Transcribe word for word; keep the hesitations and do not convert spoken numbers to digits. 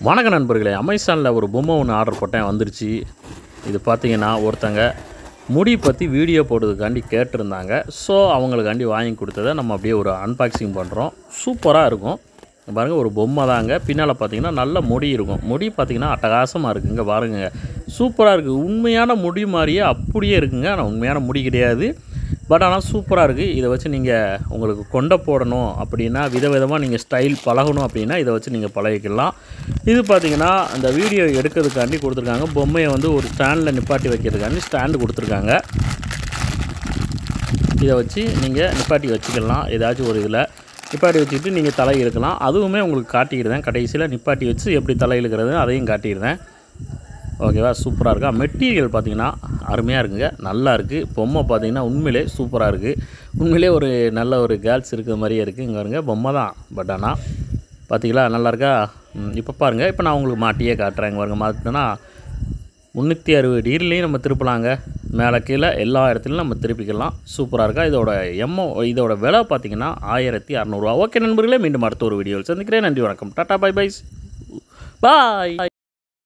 வணக்கம் நண்பர்களே, அமேசானில் ஒரு பொம்மை ஒன்று ஆர்டர் போட்டேன், வந்துருச்சு. இது பார்த்தீங்கன்னா ஒருத்தங்க முடி பற்றி வீடியோ போடுறதுக்காண்டி கேட்டிருந்தாங்க. ஸோ அவங்களுக்காண்டி வாங்கி கொடுத்ததை நம்ம அப்படியே ஒரு அன்பாக்சிங் பண்ணுறோம். சூப்பராக இருக்கும். பாருங்கள், ஒரு பொம்மை தாங்க. பின்னால் பார்த்தீங்கன்னா நல்ல முடி இருக்கும். முடி பார்த்திங்கன்னா அட்டகாசமாக இருக்குங்க. பாருங்க, சூப்பராக இருக்குது. உண்மையான முடி மாதிரியே அப்படியே இருக்குங்க. ஆனால் உண்மையான முடி கிடையாது, பட் ஆனால் சூப்பராக இருக்குது. இதை வச்சு நீங்கள் உங்களுக்கு கொண்டை போடணும் அப்படின்னா, விதவிதமாக நீங்கள் ஸ்டைல் பழகணும் அப்படின்னா இதை வச்சு நீங்கள் பழகிக்கலாம். இது பார்த்திங்கன்னா அந்த வீடியோ எடுக்கிறதுக்காண்டி கொடுத்துருக்காங்க. பொம்மையை வந்து ஒரு ஸ்டாண்டில் நிப்பாட்டி வைக்கிறதுக்காண்டி ஸ்டாண்டு கொடுத்துருக்காங்க. இதை வச்சு நீங்கள் நிப்பாட்டி வச்சுக்கலாம். ஏதாச்சும் ஒரு இதில் நிப்பாட்டி வச்சுக்கிட்டு நீங்கள் தலை இழுக்கலாம். அதுவுமே உங்களுக்கு காட்டிக்கிடுதேன். கடைசியில் நிப்பாட்டி வச்சு எப்படி தலை இழுக்கிறது அதையும் காட்டிக்கிடுதேன். ஓகேவா, சூப்பராக இருக்கா. மெட்டீரியல் பார்த்திங்கன்னா அருமையாக இருக்குங்க, நல்லா இருக்குது. பொம்மை பார்த்திங்கன்னா உண்மையிலே சூப்பராக இருக்குது. உண்மையிலே ஒரு நல்ல ஒரு கேர்ள்ஸ் இருக்கிற மாதிரியே இருக்குது. இங்கே வருங்க, பொம்மை தான், பட் ஆனால் பார்த்திங்களா நல்லா இருக்கா. இப்போ பாருங்கள், இப்போ நான் உங்களுக்கு மாட்டியே காட்டுறேன். இங்கே வருங்க, மாற்றினா முந்நூற்றி அறுபது டிகிரிலையும் நம்ம திருப்பலாங்க. மேலே கீழே எல்லா இடத்துலையும் நம்ம திருப்பிக்கலாம். சூப்பராக இருக்கா. இதோட எம்மோ இதோட விலை பார்த்திங்கன்னா ஆயிரத்தி அறநூறுவா. ஓகே நண்பர்களே, மீண்டும் அடுத்த ஒரு வீடியோவில் சந்திக்கிறேன். நன்றி, வணக்கம், டாட்டா, பை பை பாய்.